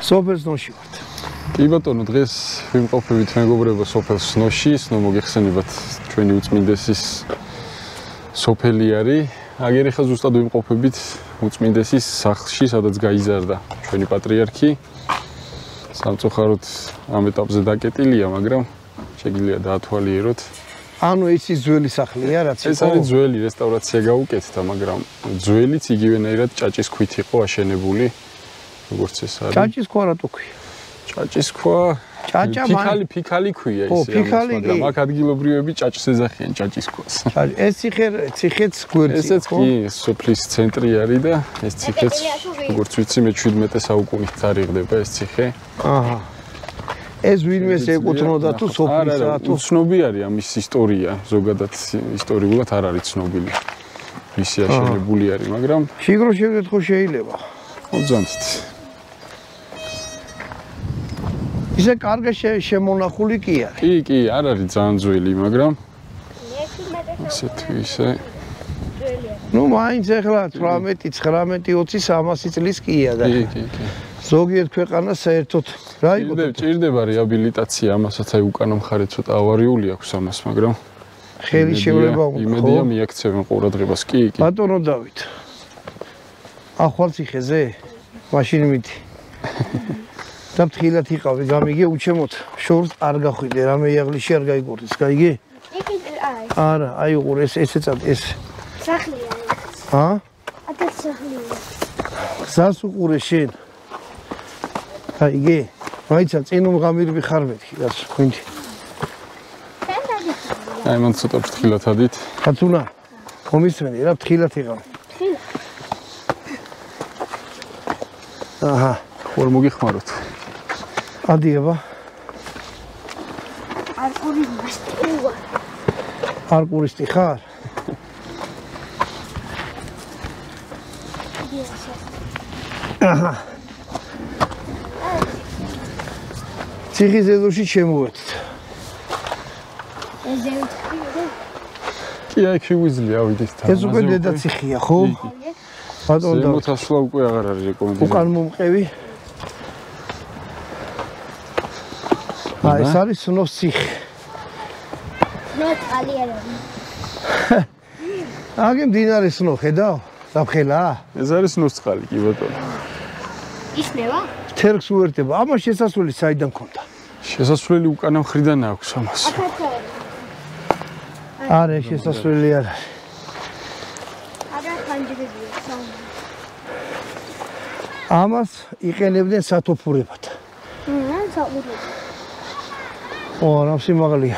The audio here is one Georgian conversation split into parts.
სოფელს ნოში ვართ. კი ბატონო, დღეს ვიმყოფებით მეგობრებო სოფელს ნოში, სნო მოგეხსენებათ ჩვენი უწმინდესის სოფელი არის. აგერ ახლა ზუსტად ვიმყოფებით უწმინდესის სახლში, სადაც გაიზარდა ჩვენი პატრიარქი. სამწუხაროდ ამ ეტაპზე დაკეტილია, მაგრამ შეგიძლია დაათვალიეროთ. ანუ ეს ის ძველი სახლია, რაც ეს არის ძველი, რესტავრაცია გაუკეთდა, მაგრამ ძველიც იგივენაირად ჭაჭის ქვით იყო აშენებული, როგორც ეს არის. ჭაჭის ქვა რატო ქვია? ჭაჭის ქვა ფიქალი ქვია ისე, მაგრამ აქ ადგილობრივები ჭაჭს ეძახიან ჭაჭის ქვას. ეს ციხეც გვერდია. ესეც კი სოფლის ცენტრი არის და ეს ციხეც, როგორც ვიცი, მე-17 საუკუნით თარიღდება ეს ციხე. აჰა. ეს ვინმეს ეკუთვნოდა თუ სოფლისა თუ ცნობი არის ამის ისტორია, ზოგადად ისტორიულად არ არის ცნობილი. ვისი აშენებული არის, მაგრამ შიგრო შევდეთ ხო შეიძლება. მოძანთ. ისე კარგი შემონახული კი არის. კი, არ არის ძალიან ძველი, მაგრამ ესეთ ისე ნუ მაინც ახლა 18, 19, 20, 300 წლის კია და კი. ზოგიერთ ქვეყანას საერთოდ რა იყო? ჭირდება რეაბილიტაცია, ამასაც აი უკანა მხარე ცოტა ავარიული აქვს ამას, მაგრამ ხელი შევლება უნდა. იმედია მიაქცევენ ყურადღებას. კი. ბატონო დავით. ახვალ ციხეზე? მაშინ მიდი. და ფრთხილად იყავი, გამიგე უჩემოთ. შორს არ გახვიდე, რამე იაღლიში არ გაიგორდეს, გაიგე? არა, აი უყურ ესე წად ეს. სახლია. ჰა? ათაც სახლია. გზას უყურე შენ. გაიგე? მაიცა წინ უმღამირები ხარ მეთქი, რაც ხინდი. აი მან ცოტა ფრთხილად ადით. კაცუნა. კომისმენი რა ფრთხილად იყავ. აჰა, ხوار მოგიხმაროთ. ადიება. არ კურისტი ხარ? აჰა. ციხის ეზოში შემოვედით. კი, აი შეგვიძლია ავიდეთ თან. ეს უკვე დედა ციხია, ხო? ბატონო და მოსასვლა უკვე აღარ არის რეკომენდებული. უკან მომყევი. აი, ეს არის სნოს ციხე. ნოტალი არის. აგი მდინარე სნო ხედავ? საფხელა? ეს არის სნოს წყალი, კი ბატონო. ისნევა? თერგს უერთდება. ამას შესასვლელი საიდან ქონდა? შესასვლელი უკანა მხრიდან აქვს ამას. არა, შესასვლელი არ არის. არა, ფანჯრებია. ამას იყენებდნენ სათოფურებად. საყურებლად. ო, რა სიმაღლეა.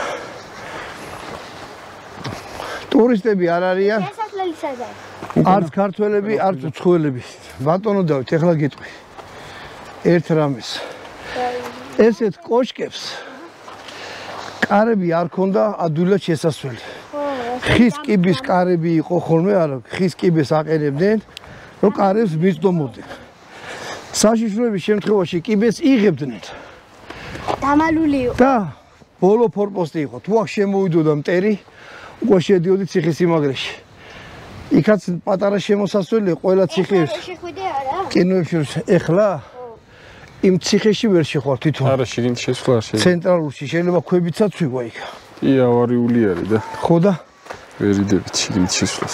ტურისტები არ არიან? შესასვლელი სადაა? არც ქართველები, არც უცხოელები. ბატონო დავით, ეხლა გეტყვი. ერთ რამეს. ესეთ კოშკებს კარები არ ქონდა ადვილად შესასვლელი. ხის კიბის კარები იყო ხოლმე, არა, ხის კიბეს აყენებდნენ, რომ კარებს მისდომოდნენ. საშიშროების შემთხვევაში კიბეს იღებდნენ. დამალული იყო. და ბოლო ფორპოსტი იყო. თუ აქ შემოვიდოდა მტერი, უკვე შედიოდი ციხის სიმაგრეში. იქაც პატარა შემოსასვლელი ყველა ციხეს. შეხვიდე არა? კინოებში ეხლა იმ ციხეში ვერ შეხვალ თვითონ. არა, შიგნით შესვლა არ შეიძლება. ცენტრალურში შეიძლება ქვებიცაც ვიგვა იქ. კი, ავარიული არის და ხო და ვერიდებით შიგნით შესვლას.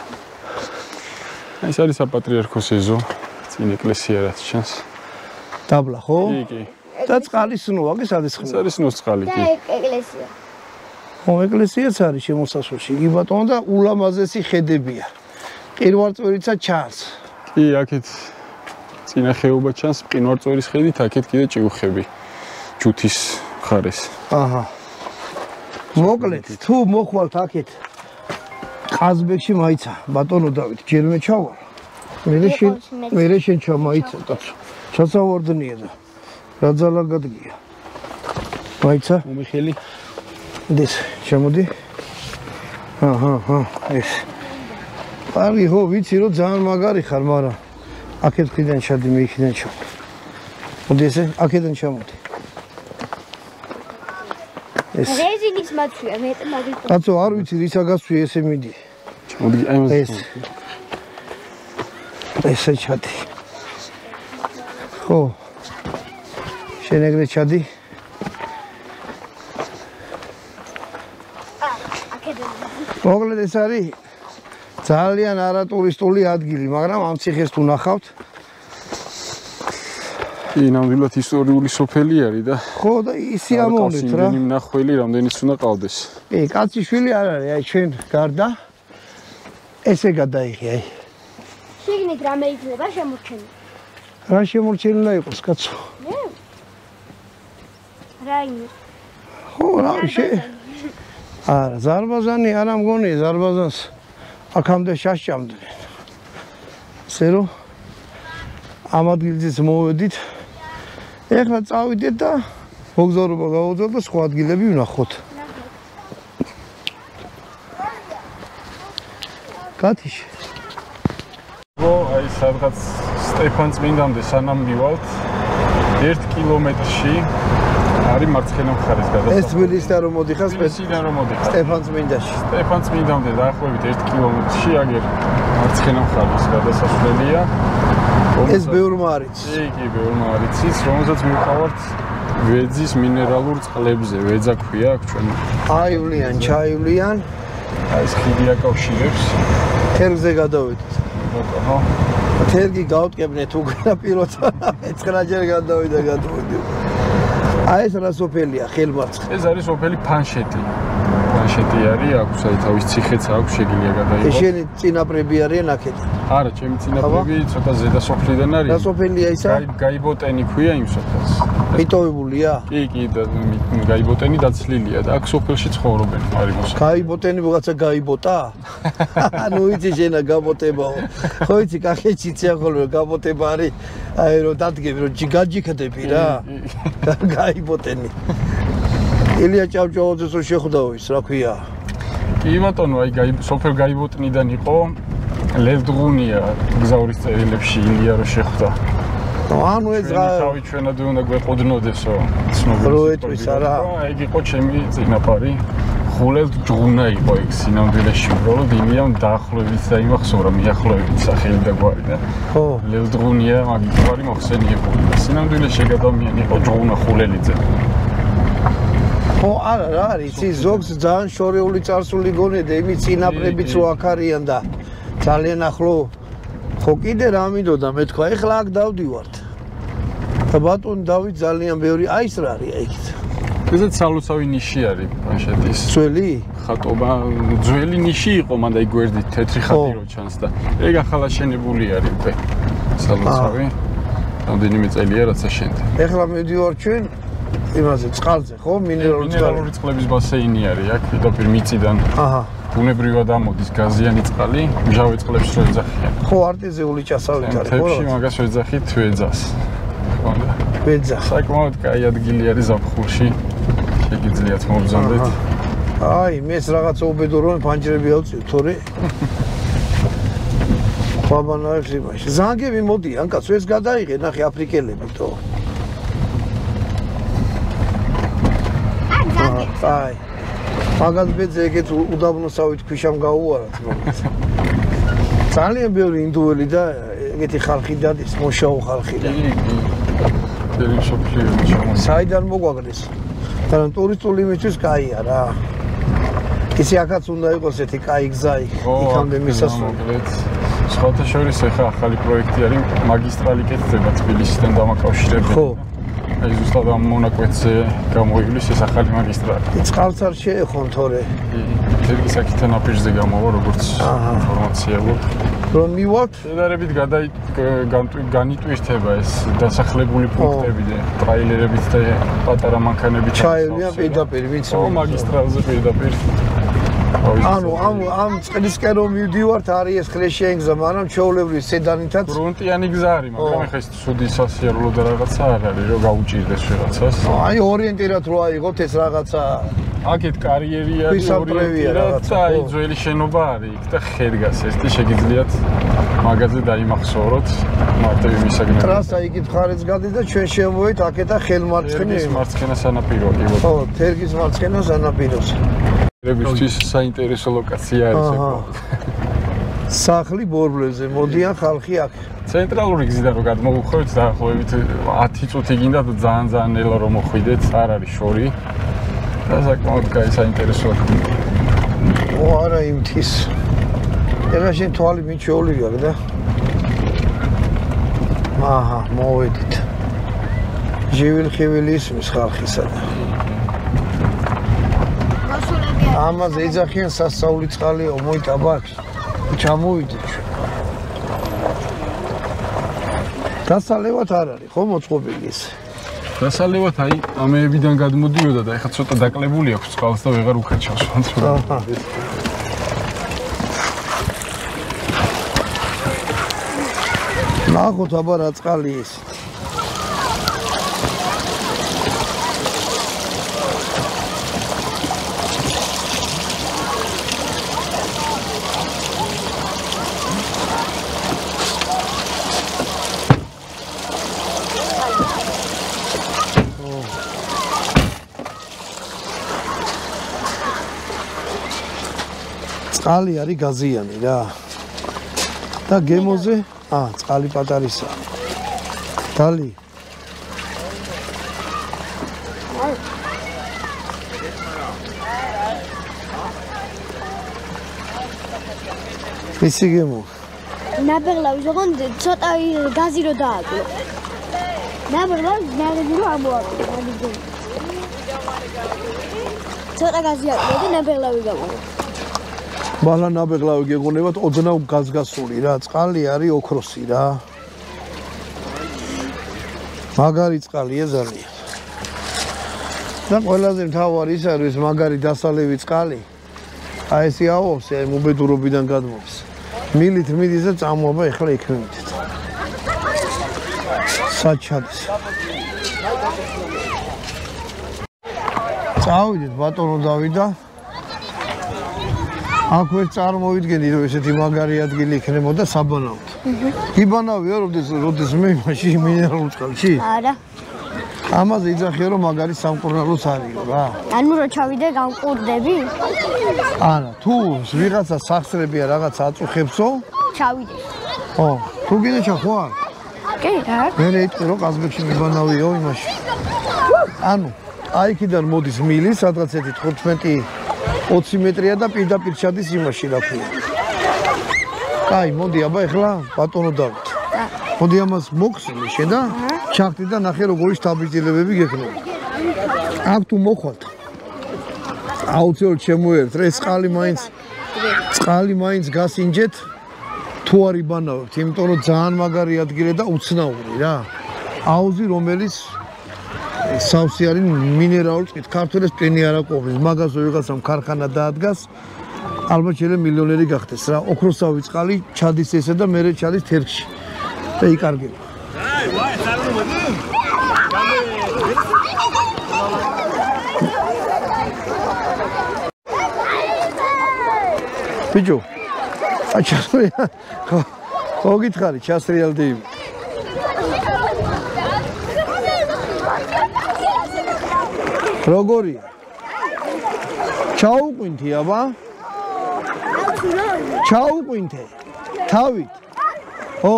ეს არის საპატრიარქოს ეზო, წინ ეკლესია რაც ჩანს. დაბლა, ხო? კი. და წყალის სნოა, კი სადეს ეს ხმ. არის სნოს წყალი, და კი. ეკლესია. ხო, ეკლესიაც არის შემოსასვლელში. იგი ბატონო და ულამაზესი ხედებია. ყირვარწვერიცა ჩანს. კი, აქეთ წინა ხეობა ჩანს, მყინვარწვერის ხედით, აქეთ კიდე ჭიუხები. ჯუთის მხარეს. აჰა. მოკლედ, თუ მოხვალთ აქეთ ყაზბეგში მაიცა, ბატონო დავით, ჯერ მე ჩავალ. მე შენ ჩამაიცა, კაცო. ჩასავარდნია და რა ძალა გადგია. მაიცა, მომიხელი. დეს, შემოდი. აჰა, ეს. პარი ხო, ვიცი რომ ძალიან მაგარი ხარ, მაგრამ აქეთ ხიდან ჩადი, მე იქიდან ჩავალ. მოდი ესე, აქედან ჩამოდი. ეს რეზინის მაცვია, მე მაგით. კაცო, არ ვიცი რისა გასვი ესე მიდი. ჩამოდი, აი მას. ესე ჩადი. ხო. შენ ეგრე ჩადი. მოკლედ ეს არის ძალიან არატურისტული ადგილი, მაგრამ ამ ციხეს თუ ნახავთ, ნამდვილად ისტორიული სოფელი არის და ხო და ისი ამოვნეთ რა. იმდენი მნახველი რამდენიც უნდა ყავდეს. კი, კაციშვილი არ არის, აი ჩვენ გარდა ესე გადაიღე, აი. შეგნით რამე იქნება შემორჩენილი? რა შემორჩენილი უნდა იყოს, კაცო? რა იმის? ხო, რა არა, ზარბაზანი არ ამგონია, ზარბაზანს აქამდე შაშჭამდნენ. ესე რომ ამ ადგილზეც მოვედით. ეხლა წავიდეთ და მოგზაურობა გავუძალოთ და სხვა ადგილები ვნახოთ. კათიში. აი სადღაც სტეფანწმინდამდე სანამ მივალთ 1 კილომეტრში არის მარცხენა მხარეს გადასახადი. ეს თბილისიდან რომ მოდიხარ თბილისიდან რომ მოდიხარ სტეფანწმინდაში. სტეფანწმინდამდე დაახლოებით 1 კილომეტრში აგერ მარცხენა მხარეს გადასასვლელია. ეს ბევრმა არის. კი, ბევრმა არის, რომელსაც მივყავართ ვეძის მინერალურ წყლებზე, ვეძა ქვია აქ ჩვენ. აივლიან, ჩაივლიან. აი ეს ხიდი აკავშირებს. თერგზე გადავედით. ბატონო. თერგი გავტკებნეთ უკვე პიროთა 9-ჯერ გადავიდა გადავედი. აი ეს რა სოფელია, ხელმარცხნივ. ეს არის სოფელი ფანშეტი. ფანშეტი არის, აქვს აი თავის ციხეც აქვს, შეგიძლია გადაიღო. შენი წინაპრები არიან აქედან? არა, ჩემი წინაპრები ცოტა ზედა სოფლიდან არის. რა სოფელია ისა? გაიბოტენი ქვია იმ სოფელს. მიტოვებულია? კი, გაიბოტენი დაცლილია და აქ სოფელში ცხოვრობენ მარიმოს. გაიბოტენი ვიღაცა გაიბოტა? ნუ იცი შენა გაბოტებაო. ხო იცი, კახეთში ციახოლო გაბოტება არის, აი რომ დადგები რომ გაჯიქდები რა. გაიბოტენი. ილია ჭავჭავაძეს რო შეხვდაო ის, რა ქვია? კი ბატონო, აი სოფელ გაიბოტნიდან იყო ლევ დღუნია გზავრის წერილებში ილია რო შეხვდა. ანუ ეს თავი ჩვენად უნდა გვეყოდნოდესო ცნობილი. რო ეტყვის არა? ეგ იყო ჩემი წინაპარი. ხულევ ჯღუნა იყო იქ სინამდვილეში, უბრალოდ ილიამ დაახლოებით დაიმახსოვრა მიახლოებით სახელი და გვარი და ხო, ლევ დღუნია მაგის გვარი მოხსენიებული. სინამდვილეში ადამიანი იყო ჯღუნა ხულელიძე. ხო, არა რა არის, იცი ზოგს ძალიან შორეული წარსული გონია და იმის წინაპრებიც რო აქ არიან და ძალიან ახლო ხო კიდე რა მინდოდა მე თქვა ეხლა აქ დავდივართ. და ბატონ დავით ძალიან ბევრი აი ეს რა არის აიქით. ესეც სალოცავი ნიში არის ფანშეტის. ძველი? ხატობა, ძველი ნიში იყო, მანდა იქ გვერდით თეთრი ხატი რო ჩანს და ეგ ახლა აშენებული არის უკვე. სალოცავი. რამდენიმე წელია რაც აშენდა. ეხლა მივდივარ ჩვენ იმაზე წყალზე, ხო? მინერალური წყლების ბასეინი არის აქ, პირდაპირ მიწიდან. აჰა. ბუნებრივად ამოდის გაზიანი წყალი, მჟავე წყლებს რო ეძახიან. ხო, არტეზიული ჭასავით არის, ხო? თებში მაგას ვეძახით ვეძას. ხო და ვეძა. საკმაოდ კაი ადგილი არის ზაფხულში. შეგიძლიათ მობრძანდეთ. აი, მეს რაღაცა უბედო რომ ფანჯრები ავწევ, თორე ხვაბანაებს იმაში. ზანგები მოდიან, კაცო, ეს გადაიღე, ნახე აფრიკელები თო. აი. მაგას ბეძე ეგეთ უდაბნოსავით ქვიშამ გაუარათ რომელიც. ძალიან ბევრი ინდუელი და ეგეთი ხალხი დადის, მოშაო ხალხი და. დელი შოპლი. საიდან მოგვაგდეს? თან ტურისტული იმისთვის კაია რა. ისე აქაც უნდა იყოს ერთი კაი გზა იქამდე მისასვლელი. სხვათა შორის ახლა ახალი პროექტი არის მაგისტრალი კეთდება თბილისიდან დამაკავშირებელი. ხო. აი ზუსტად ამ მონაკვეთზე გამოივლის ეს ახალი მაგისტრალი. წყალს არ შეეხონ თორე. თერგის აქეთან აპირზე გამოვა როგორც ინფორმაცია გვაქვს. რომ მივალთ, შედარებით განიტვირთება ეს დასახლებული პუნქტები და ტრაილერებით და პატარა მანქანებით ჩაევლიან პირდაპირ ვიცი. ო მაგისტრალზე პირდაპირ. ანუ ამ წყლისკენ რომ მივდივართ არის ეს ხლეშიანი გზა, მაგრამ ჩვეულებრივ სედანითაც გრუნტიანი გზა არის, მაგრამ ეხლა ეს ცუდი სასიარულო და რაღაცა არ არის, რომ გაუჭირდეს ვიღაცას. აი ორიენტირად რო აიღოთ ეს რაღაცა აქეთ კარიერი არის, ორიენტირად და აი ძველი შენობა არის იქ და ხედგას ესეთი შეგიძლიათ მაგაზე დაიმახსოვროთ მარტივი მისაგნები. ტრასა იქით მხარეს გადის და ჩვენ შემოვედით აქეთა ხელმარცხნივ. თერგის მარცხენა სანაპირო კი ბატონო. ხო, თერგის მარცხენა სანაპიროზე. რეგისტრის საინტერესო ლოკაცია არის ეგ. სახლი ბორბლებზე მოდიან ხალხი აქ. ცენტრალური გზიდან რო გადმოვუხევთ დაახლოებით 10 წუთი გინდა და ძალიან ნელა რომ მოხვიდეთ, არ არის შორი. და საკმაოდ კაი საინტერესოა. არა იმთის. ეხლა შენ თვალი მიჩეული გაქვს და აჰა, მოვედით. ჟივილ-ხივილი ისმის ხალხისა და ამაზე ეძახიან სასწაული წყალიო, მოიტაბაქს. ჩამოვიდეთ. დასალევად არ არის, ხო მოწყობილი ეს? დასალევად აი ამეებიდან გადმოდიოდა და ეხლა ცოტა დაკლებული აქვს წყალს და ვეღარ უხეჩავს ვანცრა. ნახოთ აბა რა წყალი ეს. წყალი არის გაზიანი რა. და გემოზე, წყალი პატარისა. დალი. ისი გემო. ნაბეღლავის ოღონდ ცოტა გაზი რო დააკლო. ნაბეღლავის ნაგები რო ამოაკლო. ცოტა გაზი აკლო და ნაბეღლავი გამოვა. ბალა ნაბეღლავი გეგონებათ ოდნავ გაზგასული რა, წყალი არის ოქროსი რა. მაგარი წყალია ძალიან. და ყველაზე მთავარი ის არის მაგარი დასალევი წყალი. აი ესე აოვს, აი მუბედურობიდან გადმოვის. მილით მიდის და წამოვა ეხლა იქ მივიდეთ. საჩადის. წავიდეთ ბატონო დავიდა. აქ ვერ წარმოვიდგენდი რომ ესეთი მაგარი ადგილი იქნებოდა საბანაოდ. იბანავია როდეს მე მაშინ მინერალურ წყალში? არა. ამაზე იძახია რომ მაგარი სამკურნალოს არისო რა. ანუ რო ჩავიდე გამყურდები? არა, თუ ვიღაცა სახსრებია რაღაცა აწუხებსო? ჩავიდე. ო, თუ გინდა ჩახوار? კი, რა. მე რეიტყვი რომ ყაზბეგში მიბანავიო იმაში. ანუ, აი იქიდან მოდის მილი, სადღაც ერთი 15-20 მეტრია და პირდაპირ ჩადის იმაში რა ქვია. კაი, მოდი აბა ეხლა ბატონო დავით. მოდი ამას მოხსნი შედა? ჩახტი და ნახე როგორი შთაბეჭდილებები გექნება. აქ თუ მოხვალთ. აუცილებლად შემოერთ, ეს წყალი მაინც გასინჯეთ. თუ არ იბანავებთ, იმიტომ რომ ძალიან მაგარი ადგილი და უცნაური რა. აუზი რომელიც სავსე არის მინერალური წყლით, ქართველებს პენი არ აყოფის, მაგაზე ვიღაცამ ქარხანა დაადგას, ალბათ შეიძლება მილიონერი გახდეს რა. ოქროსავი წყალი ჩადის ესე და მერე ჩადის თერგში და იკარგება. ბიჭო, აჩასრია, ხო გითხარი, ჩასრიალდი. როგორია? ჩაუყვინთი აბა? ჩაუყვინთე. თავით. ო.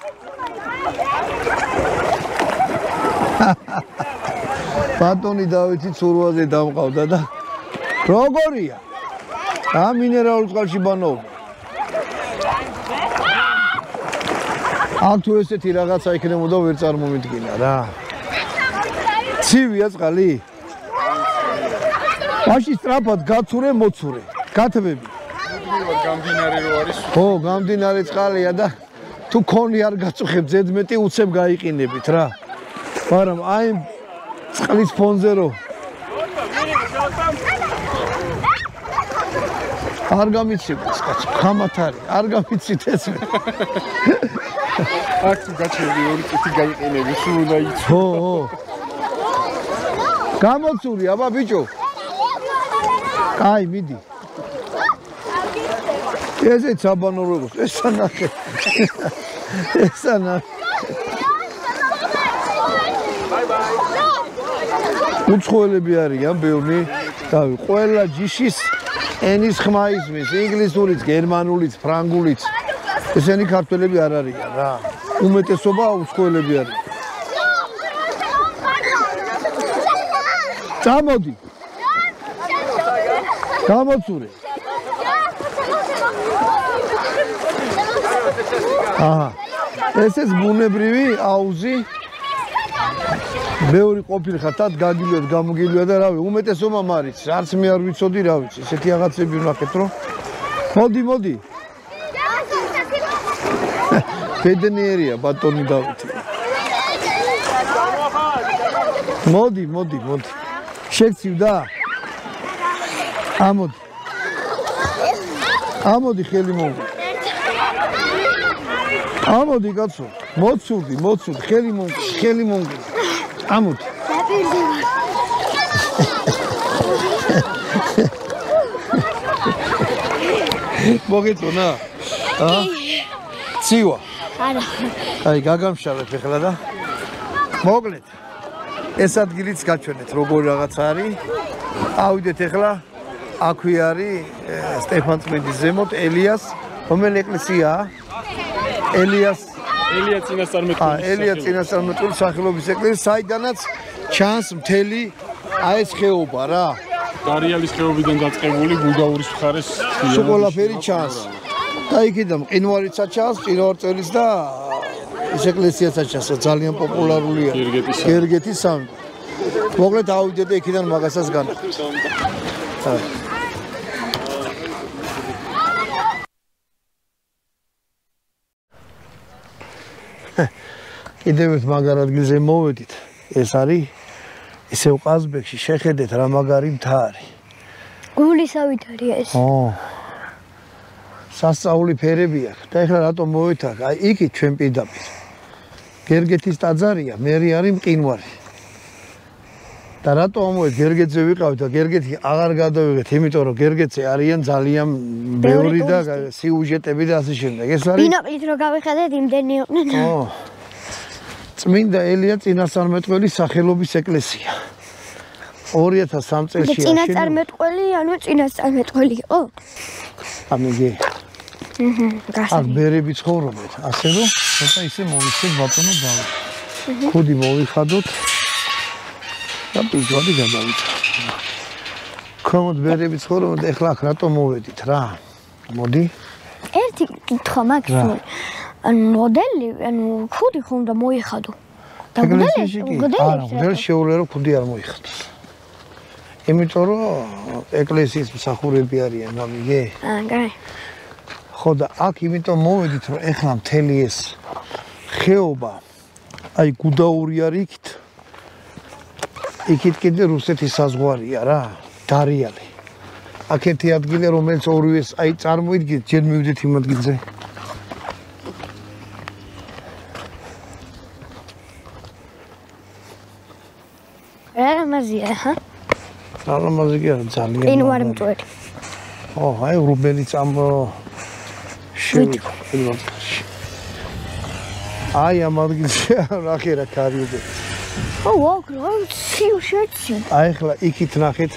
ბატონი დავითი ცურვაზე დამყავდა და როგორია? რა მინერალურ წყალში ბანაობა? აქ თუ ესეთი რაღაცა იქნებოდა ვერ წარმომიდგინა რა. ცივია წყალი? მაშინ სწრაფად გაცურე, მოცურე. გათბები. გამდინარე რო არის. ხო, გამდინარე წყალია და თუ ქონი არ გაწუხებ ზედმეტი უცებ გაიყინებით რა. მაგრამ აი წყლის ფონზე რო არ გამიცივდეს კაცო, ხამათ არის, არ გამიცით ეს. აქ თუ გაჩერდი ორი წუთი გაიყინები, სულ უნდა იცი. ხო. გამოცური, აბა ბიჭო. კაი, მიდი. ესეც საბანო როგორც, ესა ნახე. ესა ნახე. უცხოელები არიან, ბევრი. ყველა ჯიშის ენის ხმა ისმის, ინგლისურიც, გერმანულიც, ფრანგულიც. ესენი ქართველები არ არიან რა. უმეტესობა უცხოელები არიან. წამოდი. გამოცურე. აჰა. ესეც ბუნებრივი აუზი. მეორე ყოფილიყავ თად გაგილვიათ გამოგილვია და რავი, უმეტესობა მარიც, არც მე არ ვიცოდი რა ვიცი. ესეთი რაღაცები ვნახეთ რომ მოდი. ბედნიერია ბატონი დავითი. მოდი. შეგცივდა? ამოდი ხელი მომგო. ამოდი კაცო. მოცურდი, ხელი მომგო. ამოდი. მოგეწონა? ცივა. არა. აი გაგამშავებ ახლა და მოკლედ ეს ადგილიც გაჩვენეთ როგორ რაღაც არის. ავიდეთ ახლა აქვე არის სტეფანწმინდის ზემოთ ელიას რომელი ეკლესიაა? ელია წინასწარმეტყველის სახელობის ეკლესია, საიდანაც ჩანს მთელი აი ეს ხეობა რა. დარიალის ხეობიდან დაწყებული გუდაურის მხარეს ყველაფერი ჩანს. და იქიდან მყინვარიცაც ჩანს, წინავარწელიც და ეს ეკლესიაცაც ჩანს, ძალიან პოპულარულია. გერგეთის სამი. მოკლედ ავიდეთ და იქიდან მაგასაც განახილეთ. კიდევ ერთ მაგარ ადგილზე მოვედით. ეს არის ისევ ყაზბეგში, შეხედეთ რა მაგარი მთა არის. გულისავით არის ეს. სასწაული ფერები აქვს და ეხლა რატომ მოვით აქ? აი იქით ჩვენ პირდაპირ. გერგეთის ტაძარია, მერი არის მყინვარი. და რატომ მოვით გერგეთზე ვიყავით და გერგეთი აღარ გადავიღეთ, იმიტომ რომ გერგეთზე არიან ძალიან ბევრი და სიუჟეტები და ასე შემდეგ. ეს არის ბინოკლით რო გავიხედეთ, იმდენი იყვნენ. წმინდა ელია წინასწარმეტყველის სახელობის ეკლესია. 2003 წელს წინასწარმეტყველი, ანუ წინასწარმეტყველი იყო? ამიგე. გასაგებია. აქ ბერები ცხოვრობენ, ასე რომ ცოტა ისე მოვიქცეთ ბატონო დავით. ხუდი მოვიხადოთ და პიჯვადი გადავით. ქომოდ ბერები ცხოვრობენ, ეხლა აქ რატომ მოვედით რა? მოდი. ერთი კითხვა მაქვს. მოდელი, ანუ ხუდი ხომ და მოიხადო. და მოდელი შეუძლია ხუდი არ მოიხადოს. იმიტომ რომ ეკლესიის მსახურები არიან, ამიგე? კაი. ხო და აქ იმიტომ მოვედით რომ ეხლა მთელი ეს ხეობა აი გუდაური არის იქით. იქით კიდე რუსეთის საზღვარია რა, დარიალი. აქ ერთი ადგილი რომელიც ორივეს აი წარმოიდგინეთ, ჯერ მივიდეთ იმ ადგილზე. რამაზია, ჰა? რამაზი არა ძალიან. მყინვარი მწვერი. აი რუბენიც ამ შევიდა. აი ამ ადგილზე ნახე რა კარიობე. ვაუ, სიუჟეტი. აი ახლა იქით ნახეთ.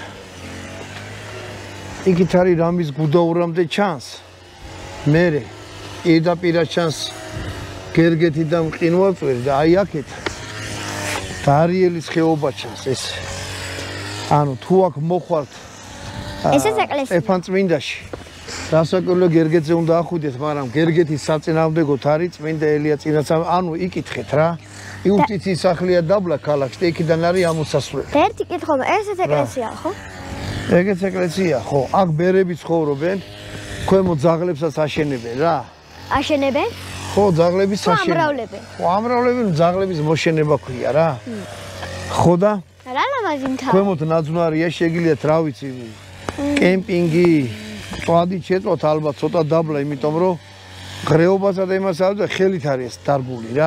იქით არის რამის გუდაურამდე ჩანს. მერე პირდაპირ ჩანს გერგეთი და მყინვარწვერი და აი აქეთ დარიელის ხეობა ჩანს ეს. ანუ თუ აქ მოხვართ ესეც ეკლესია. სტეფანწმინდაში. დასაკვირველი გერგეთზე უნდა ახვიდეთ, მაგრამ გერგეთის საწინააღმდეგოდ არის წმინდა ელია წინასწარმეტყველი. ანუ იკითხეთ რა. იუსტიციის სახლია დაბლა ქალაქში და იქიდან არის ამოსასვლელი. ერთი კითხვა, ესეც ეკლესია ხო? ეგეც ეკლესია ხო? აქ ბერები ცხოვრობენ, ქვემოთ ძაღლებსაც აშენებენ რა. აშენებენ? ხო, ძაღლების აშენება. ამრავლებენ. ხო, ამრავლებენ, ძაღლების მოშენება ქვია რა. ხო და რა ლამაზი მთა. ქვემოთ ნაძვნარია, შეგიძლიათ რა ვიცი, კემპინგი, წვადი შეწვათ ალბათ ცოტა დაბლა, იმიტომ რომ ღრეობასა და იმას არის და ხელით არის დარგული რა.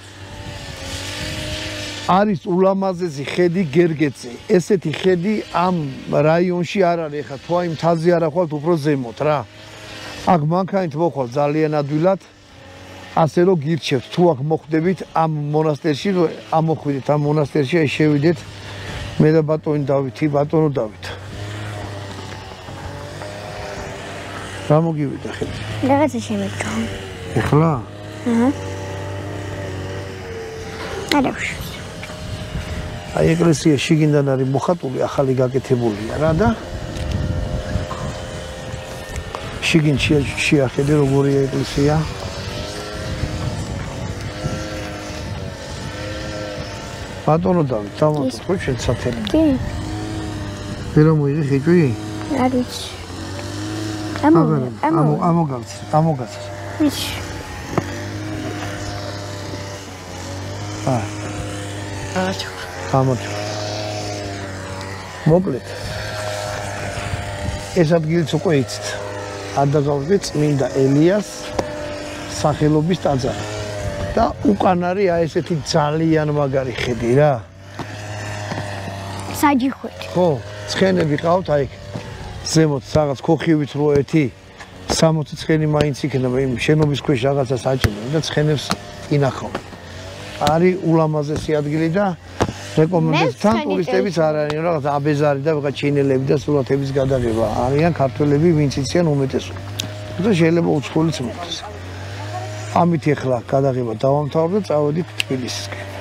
არის ულამაზესი ხედი გერგეთზე. ესეთი ხედი ამ რაიონში არ არის. ეხლა თუ აი მთაზე არ ახვალთ უფრო ზემოთ რა. აქ მანქანით მოხვალ ძალიან ადვილად. ასე რომ გირჩევთ, თუ აქ მოხვდებით ამ მონასტერში, ამოხვიდეთ ამ მონასტერში, აი შევიდეთ მე და ბატონი დავითი, ბატონო დავით. რა მოგივიდა ხელში? რაღაცა შემედგა. ეხლა? არაფერს. აი ეკლესია შიგნიდან არის მოხატული, ახალი გაკეთებულია რა და შიგნით შეახედე როგორია ეკლესია. ბატონო დავით, დავამატოთ ხო შენ სათელი? კი, ვერა მოიღე ხიჭვი? არ ვიცი. ამოგაц. ვიცი. ამოჭ. მოკლედ. ეს ადგილიც უკვე იცით. ადაგავდე წმინდა ელიას სახელობის ტაძარი. და უკან არის აი ესეთი ძალიან მაგარი ხედი რა. საჯიხვით. ხო, ცხენები ყავთ აი ზემოთ რაღაც ქოხივით რო ერთი 60 ცხენი მაინც იქნება იმ შენობის ქვეშ რაღაცას აჭერენ და ცხენებს ინახავენ. არის ულამაზესი ადგილი და რეკომენდებს თან ტურისტებიც არ არიან რაღაც აბეზარი და ვიღაც ჩინელები და სურათების გადაღება არიან ქართველები ვინც იციან უმეტესობა. და შეიძლება უცხოელიც მოხდეს. ამით ახლა გადაღება დავამთავრებ და წავედით თბილისისკენ.